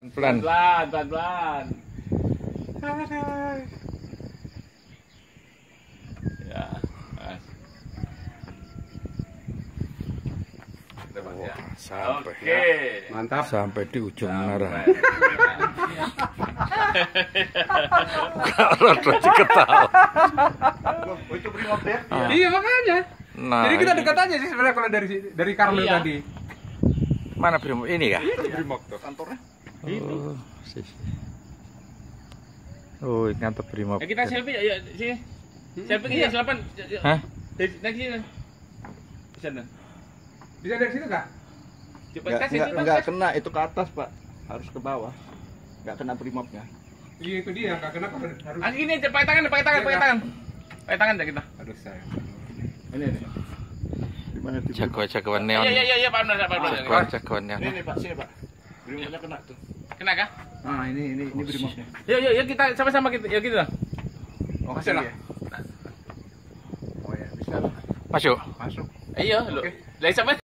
Pelan. Pelan. Ya, Mas. Ya. Sampai. Oke. Mantap. Sampai di ujung menara. Sampai. Rada diketahui. Itu brimob ya? Iya makanya. Nah, Jadi kita ini. dekat aja sih sebenarnya kalau dari Karmel Iya. tadi. Mana Brimob ini ya? Itu brimob tuh. Kantornya. Oh, sih. Oh, ini kantor Brimob. Ya, kita selfie ya, sini. Selfie ke sini, Hah? Naik sini. Di sana. Bisa dari situ kak? Coba kasih itu, Enggak Bang. kena itu ke atas, Pak. Harus ke bawah. Enggak kena brimobnya. Iya itu dia nggak kenapa harus. Ah, gini, pakai tangan. Pakai tangan dah kita. Aduh saya. Ini. Di mana di Jagoan neon. Iya, Pak Benar. Jagoan neon. Ini Pak, sini Pak. Brimobnya kena tuh. Kena kah? Nah, ini brimobnya. Yuk, kita sama-sama kita. Yuk gitu. Oh, Masuk lah. Oh ya, bisa lah. Masuk. Masuk. Ayo, lu. Lah sampai